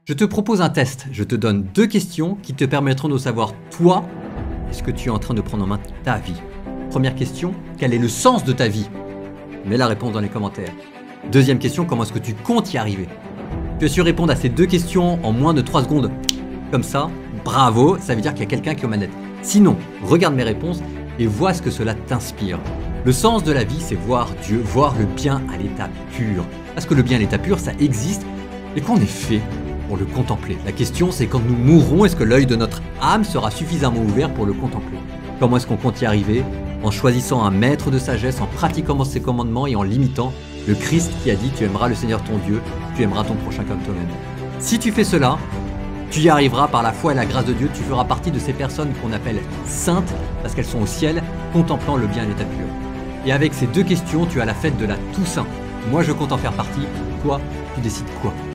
Je te propose un test. Je te donne 2 questions qui te permettront de savoir, toi, est-ce que tu es en train de prendre en main ta vie. Première question, quel est le sens de ta vie? Mets la réponse dans les commentaires. Deuxième question, comment est-ce que tu comptes y arriver? Tu as su répondre à ces 2 questions en moins de 3 secondes. Comme ça, bravo, ça veut dire qu'il y a quelqu'un qui est aux manettes. Sinon, regarde mes réponses et vois ce que cela t'inspire. Le sens de la vie, c'est voir Dieu, voir le bien à l'état pur. Parce que le bien à l'état pur, ça existe et qu'on est fait pour le contempler. La question, c'est quand nous mourrons, est-ce que l'œil de notre âme sera suffisamment ouvert pour le contempler? Comment est-ce qu'on compte y arriver? En choisissant un maître de sagesse, en pratiquant ses commandements et en limitant le Christ qui a dit « Tu aimeras le Seigneur ton Dieu, tu aimeras ton prochain comme toi-même ». Si tu fais cela, tu y arriveras par la foi et la grâce de Dieu, tu feras partie de ces personnes qu'on appelle saintes parce qu'elles sont au ciel, contemplant le bien à l'état pur. Et avec ces 2 questions, tu as la fête de la Toussaint. Moi, je compte en faire partie. Toi, tu décides quoi?